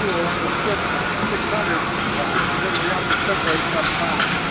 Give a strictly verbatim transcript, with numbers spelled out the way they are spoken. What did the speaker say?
tool, the six hundred, uh, we have to separate some time.